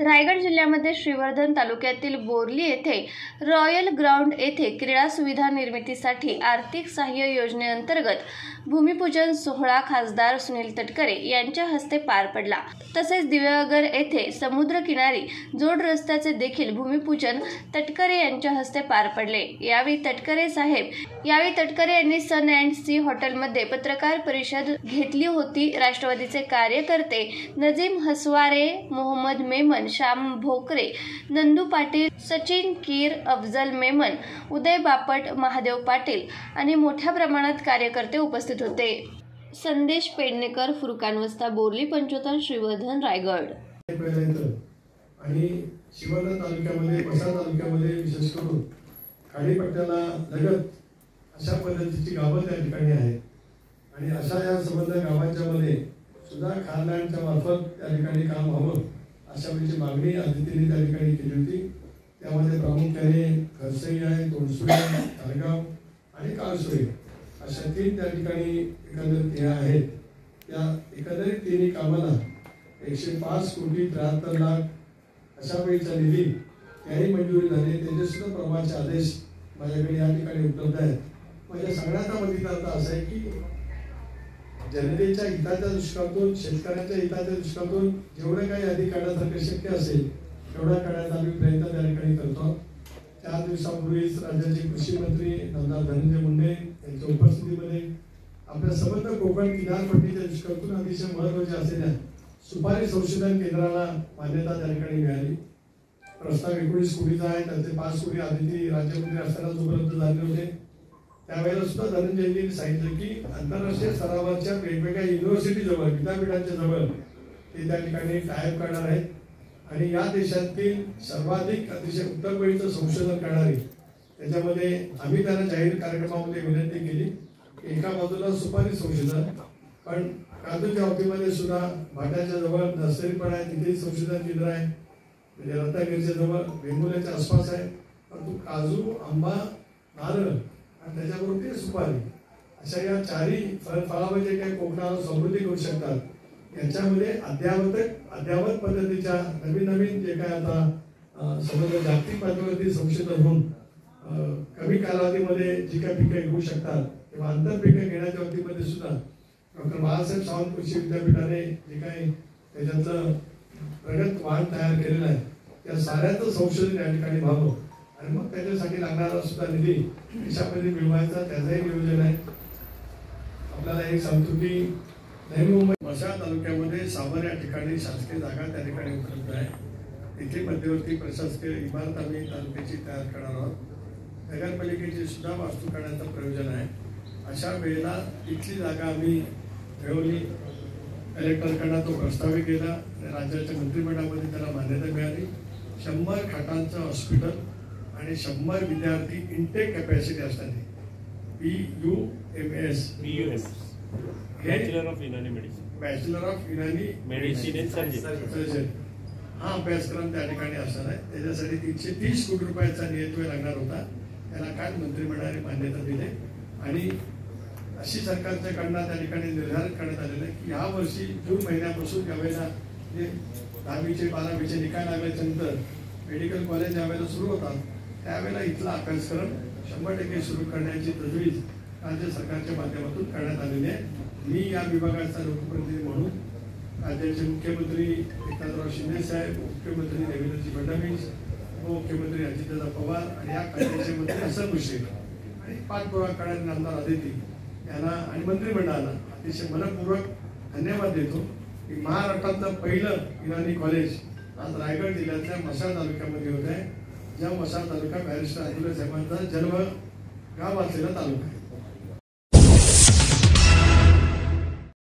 रायगड जिल्ह्यामध्ये श्रीवर्धन तालुक्यातील बोर्ली येथे रॉयल ग्राउंड येथे क्रीडा सुविधा निर्मितीसाठी आर्थिक सहाय्य योजनेअंतर्गत भूमिपूजन सोहळा खासदार सुनील तटकरे यांच्या हस्ते पार पडला। तसेच दिव्यागर येथे समुद्रकिनारी जोड रस्त्याचे देखील भूमिपूजन तटकरे यांच्या हस्ते पार पडले। यावेळी तटकरे यांनी सन अँड सी हॉटेलमध्ये पत्रकार परिषद घेतली होती। राष्ट्रवादीचे कार्यकर्ते नजीम हसवारे, मोहम्मद मेमन, श्याम भोकरे, नंदू पाटील, सचिन कीर, अफजल मेमन, उदय बापट, महादेव पाटील आणि मोठ्या प्रमाणात कार्यकर्ते उपस्थित होते। संदेश पेडणेकर, फुरकान वस्ता, बोर्ली 75, श्रीवर्धन, रायगड। आणि श्रीवर्धन तालुक्यामध्ये म्हसळा तालुक्यामध्ये विशेष करून खाडीपट्ट्याला लगत अशा पद्धतीची गावं त्या ठिकाणी आहेत आणि अशा या संबंध गावांच्या मध्ये सुद्धा खानदानच्या मार्फत त्या ठिकाणी काम व्हावं अशा प्रकारची मागणी आदितीने त्या ठिकाणी केली होती। त्यामध्ये प्रामुख्याने खरसई आहे, तोंडसुई, तारगाव आणि काळसुई अशा 3 त्या ठिकाणी एकंदरीत हे आहेत। त्या एकंदरीत 3 कामाला 105 कोटी 73 लाख अशा पैसा निधी त्याही मंजुरी झाली। त्याचे सुद्धा प्रमाणचे आदेश माझ्याकडे या ठिकाणी उपलब्ध आहेत। माझ्या सगळ्यांचा मतितार्थ असा आहे की जनतेच्या हिताच्या दृष्टिकोनातून, शेतकऱ्यांच्या हिताच्या दृष्टिकोनातून जेवढे काही अधिक करण्यासारखे शक्य असेल तेवढा करण्याचा आम्ही प्रयत्न त्या ठिकाणी करतो। 4 दिवसापूर्वीच राज्याचे कृषी मंत्री नामदार धनंजय मुंडे यांच्या उपस्थितीमध्ये आपल्या संबंध कोकण किनारपट्टीच्या दृष्टिकोनातून अतिशय महत्त्वाचे असलेल्या सुपारी संशोधन केंद्राला मान्यता त्या ठिकाणी मिळाली। प्रस्ताव 19 कोटीचा आहे, त्याचे 5 कोटी आदिती राज्यमंत्री असतानाच उपलब्ध झाले होते। त्यावेळेला सुद्धा धनंजयजींनी सांगितलं की आंतरराष्ट्रीय स्तरावरच्या वेगवेगळ्या युनिव्हर्सिटी जवळ, विद्यापीठांच्या जवळ ते त्या ठिकाणी टायअप करणार आहेत आणि या देशातील सर्वाधिक अतिशय उत्तम वेळीचं संशोधन करणारी त्याच्यामध्ये आम्ही त्यांना जाहीर कार्यक्रमामध्ये विनंती केली की एका बाजूला सुपारी संशोधन, पण काजूच्या बाबतीमध्ये सुद्धा भाट्याच्या जवळ नर्सरी पण आहे, तिथे संशोधन केंद्र आहे, म्हणजे रत्नागिरीच्या जवळ वेंगुर्ल्याच्या आसपास आहे। परंतु काजू, आंबा, नारळ आणि त्याच्याबरोबर ते सुपारी अशा या 4ही फळामध्ये काही कोकणाला समृद्धी करू शकतात। याच्यामध्ये अद्यावत पद्धतीच्या नवीन जे काय आता समजा जागतिक पातळीवरती संशोधन होऊन कमी कालावधीमध्ये जी काही पिकं घेऊ शकतात किंवा आंतरपिकं घेण्याच्या बाबतीमध्ये सुद्धा डॉक्टर बाळासाहेब सावंत कृषी विद्यापीठाने जे काही त्याच्याचं प्रगत वाहन तयार केलेलं आहे त्या साऱ्याचं संशोधन या ठिकाणी व्हावं आणि मग त्याच्यासाठी लागणारा सुद्धा निधी देशामध्ये मिळवायचा त्याचंही नियोजन आहे। आपल्याला एक सांगतो की नवी मुंबई म्हसळा तालुक्यामध्ये सावर या ठिकाणी शासकीय जागा त्या ठिकाणी उपलब्ध आहे। तिथे मध्यवर्ती प्रशासकीय इमारत आम्ही तालुक्याची तयार करणार आहोत। नगरपालिकेची सुद्धा वास्तू करण्याचं प्रयोजन आहे। अशा वेळेला तिथली जागा आम्ही मिळवली, कलेक्टरकडे तो प्रस्तावित केला, राज्याच्या मंत्रिमंडळामध्ये त्याला मान्यता मिळाली। 100 खाटांचं हॉस्पिटल आणि 100 विद्यार्थी इंटेक कॅपॅसिटी असणारी BUMS bachelor of Unani medicine and surgery हा अभ्यासक्रम त्या ठिकाणी असणार आहे। त्याच्यासाठी 330 कोटी रुपयाचा निधी लागणार होता, त्याला काल मंत्रिमंडळाने मान्यता दिली आणि अशी सरकारच्या कडनं त्या ठिकाणी निर्धारित करण्यात आलेलं आहे की या वर्षी जून महिन्यापासून ज्यावेळेला जे 10वीचे 12वीचे निकाल लागल्यानंतर मेडिकल कॉलेज ज्यावेळेला सुरू होतात त्यावेळेला इथला अभ्यासक्रम 100% सुरू करण्याची तजवीज राज्य सरकारच्या माध्यमातून करण्यात आलेली आहे। मी या विभागाचा लोकप्रतिनिधी म्हणून राज्याचे मुख्यमंत्री एकनाथराव शिंदे साहेब, मुख्यमंत्री देवेंद्रजी फडणवीस, उपमुख्यमंत्री अजितदादा पवार आणि या खात्याचे मंत्री हसन मुश्रीफ आणि पाठपुरावा करणारे नामदार आदिती यांना आणि मंत्रिमंडळाला अतिशय मनपूर्वक धन्यवाद देतो की महाराष्ट्रातलं पहिलं युनानी कॉलेज आज रायगड जिल्ह्यातल्या म्हसळा तालुक्यामध्ये होत आहे। ज्या म्हसळा तालुका बॅरिस्टर अब्दुल्ला साहेबांचा जन्म गाव असलेला तालुका आहे।